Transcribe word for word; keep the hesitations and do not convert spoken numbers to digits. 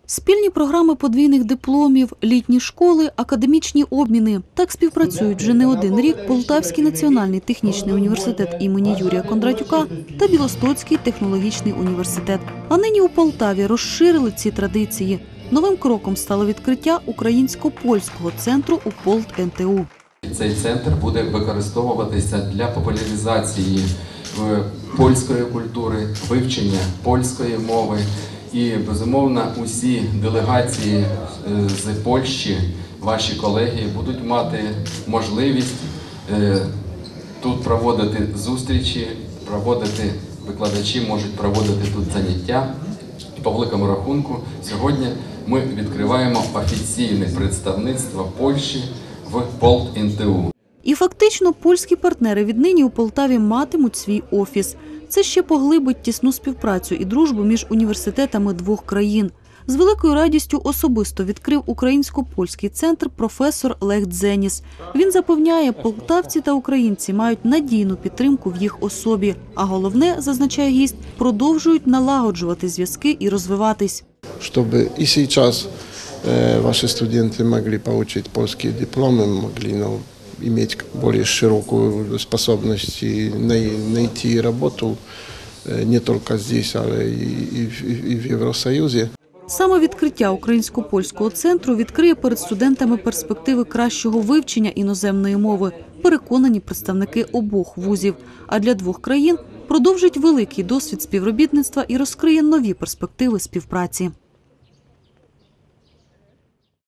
Спільні програми подвійних дипломів, літні школи, академічні обміни. Так співпрацюють вже не один рік Полтавський національний технічний університет імені Юрія Кондратюка та Білостоцький технологічний університет. А нині у Полтаві розширили ці традиції. Новим кроком стало відкриття українсько-польського центру у Полт-ен те у. Цей центр буде використовуватися для популяризації польської культури, вивчення польської мови. І, безумовно, усі делегації з Польщі, ваші колеги, будуть мати можливість тут проводити зустрічі, проводити, викладачі можуть проводити тут заняття. І по великому рахунку сьогодні ми відкриваємо офіційне представництво Польщі в Полт-ен те у. І фактично польські партнери віднині у Полтаві матимуть свій офіс. Це ще поглибить тісну співпрацю і дружбу між університетами двох країн. З великою радістю особисто відкрив українсько-польський центр професор Лех Дзеніс. Він запевняє, полтавці та українці мають надійну підтримку в їх особі. А головне, зазначає гість, продовжують налагоджувати зв'язки і розвиватись. Щоб і зараз ваші студенти могли отримати польські дипломи, могли, ну, иметь более широкую способность найти работу не только здесь, але и в Євросоюзі. Саме відкриття українсько-польського центру відкриє перед студентами перспективи кращого вивчення іноземної мови, переконані представники обох вузів. А для двох країн продовжить великий досвід співробітництва і розкриє нові перспективи співпраці.